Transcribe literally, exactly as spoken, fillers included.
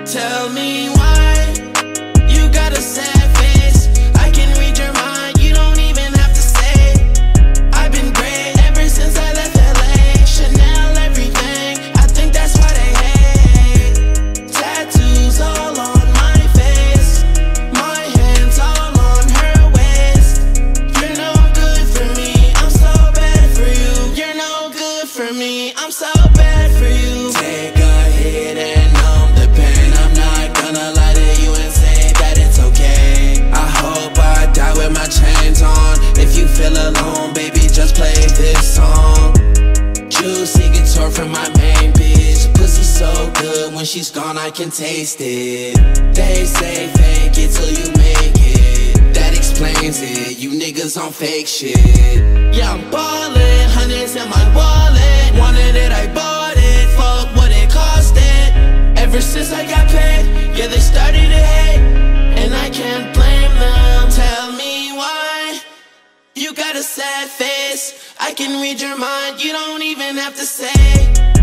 Tell me why you got a sad face. I can read your mind, you don't even have to say. I've been great ever since I left L A. Chanel everything, I think that's why they hate. Tattoos all on my face, my hands all on her waist. You're no good for me, I'm so bad for you. You're no good for me, I'm so bad for you. Take a hit and numb the pain. I'm not gonna lie to you and say that it's okay. I hope I die with my chains on. If you feel alone, baby, just play this song. Juicy Couture from my main bitch. Pussy so good, when she's gone I can taste it. They say fake it till you make it. That explains it, you niggas on fake shit. Yeah, I'm ballin', hunnids in my wallet. Wanted it, I bought it, fuck what it cost it. Ever since I got paid, yeah, they started to hate, and I can't blame them. Tell me why you got a sad face. I can read your mind, you don't even have to say.